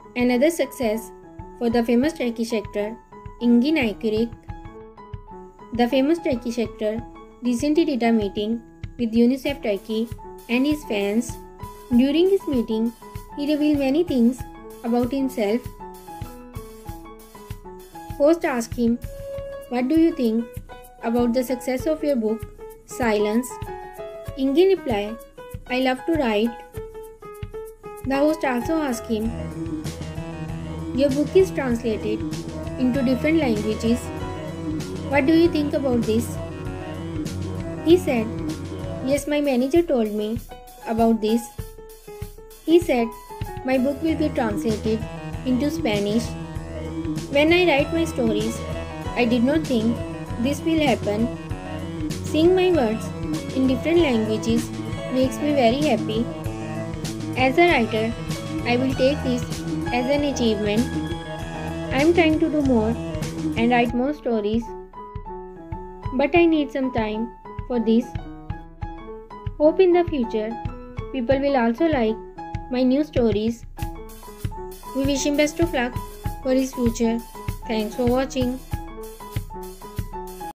Another success for the famous Turkish actor Engin Aykirik. The famous Turkish actor recently did a meeting with UNICEF Turkey and his fans. During his meeting, he revealed many things about himself. Host asked him, "What do you think about the success of your book, Silence?" Engin replied, "I love to write." The host also asked him, "Your book is translated into different languages. What do you think about this?" He said, "Yes, my manager told me about this." He said, "My book will be translated into Spanish. When I write my stories, I did not think this will happen. Seeing my words in different languages makes me very happy. As a writer, I will take this as an achievement. I am trying to do more and write more stories, but I need some time for this. Hope in the future people will also like my new stories." We wish him best of luck for his future. Thanks for watching.